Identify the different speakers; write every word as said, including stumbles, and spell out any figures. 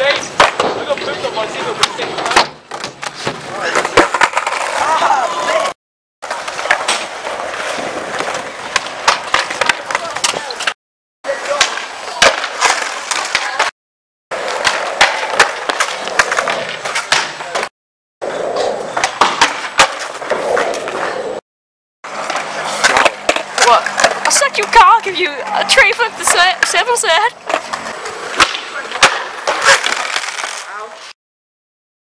Speaker 1: What? I'll suck your cock if you uh, tray flip the set, several set.